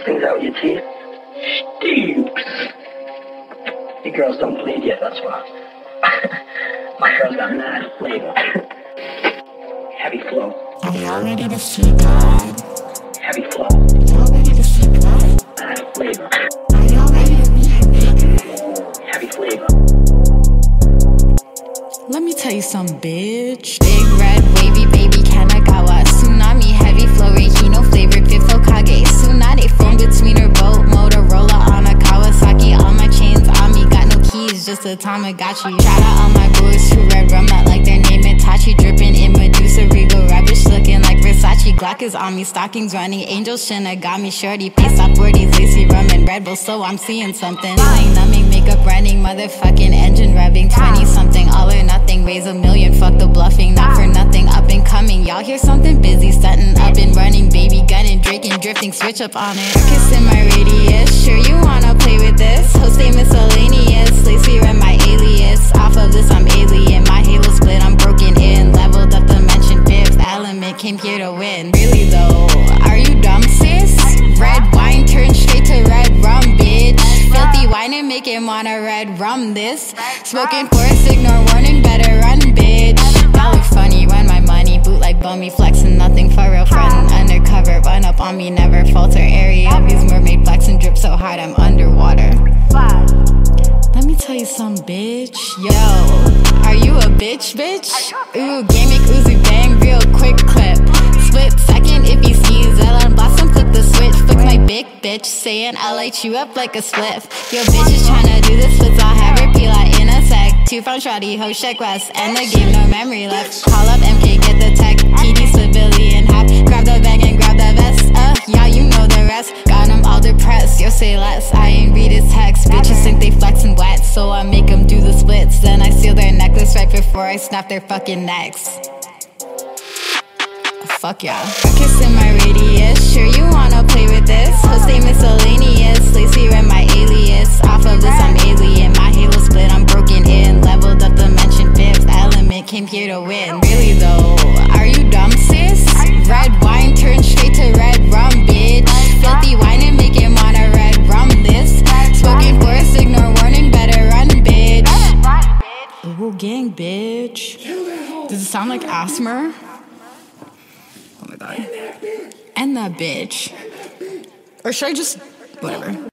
these things out with your teeth? Stinks. You girls don't bleed yet, that's why. My girl's got mad flavor. Heavy flow. Are y'all ready to see God? Heavy flow. Y'all ready to see God? Mad flavor. Are y'all ready to be bigger? Heavy flavor. Let me tell you something, bitch. Big red wavy baby Kanagawa. Tsunami heavy flow Reikino flavored Fifth Hokage. Tsunade phone between her boat. Motorola on a Kawasaki. All my chains on me. Got no keys, just a Tamagotchi. Shout out all my boys who red rum out like their name Itachi. Dripping in Medusa Regal. Rubbish looking like Versace. Glock is on me. Stockings running. Angel Shinigami. Shorty. Pace off 40s. Lacy rum and Red Bull. So I'm seeing something. Feeling numbing. Makeup running. Motherfucking engine revving. 20 something. All or nothing. Raise a million. Fuck the bluffing. Not for nothing. Up and coming. Y'all hear something? Busy stunting. Up and running. Baby gunning. Draking. Drifting. Switch up on it. Kissing my radius. Sure you wanna play with this? Jose miscellaneous. Lacy red my alias. Off of this I'm alien. My halo split. I'm broken in. Leveled up the mention fifth element. Came here to win. Really though? Are you dumb sis? Red wine turned straight to red rum, bitch. Filthy wine and make him wanna red rum this. Smoking forest, ignore warning, better run, bitch. Y'all look funny, run my money, boot like bummy, flexing nothing for real, frontin' undercover, run up on me, never falter. Area of these mermaid flexing, drip so hard I'm underwater. Let me tell you something, bitch. Yo, are you a bitch, bitch? Ooh, gimmick, Uzi bang, real quick clip. Split second if he sees it, let him blossom, flip the switch. Flick my big bitch, saying I'll light you up like a spliff. Yo, bitch is tryna do this, splits, I'll have her peel out in a sec. 2 from Shawty, ho, check west, and the game, no memory left. Call up MK, get the tech, TD civilian hack. Grab the bag and grab the vest, yeah, you know the rest. Got them all depressed, yo, say less, I ain't read his text. Bitches think they flexin' wet, so I make them do the splits. Then I steal their necklace right before I snap their fucking necks. Fuck yeah. Kissing my radius. Sure you wanna play with this? Jose miscellaneous. Lacy red my alias. Off of this I'm alien. My halo split. I'm broken in. Leveled up the mention fifth element. Came here to win. Really though? Are you dumb sis? Red wine turned straight to red rum, bitch. Filthy wine and make him wanna red rum this. Smoking forest, ignore warning. Better run, bitch. Ooh, gang, bitch. Does it sound like asthma? Oh my god. And that bitch. Or should I just... whatever.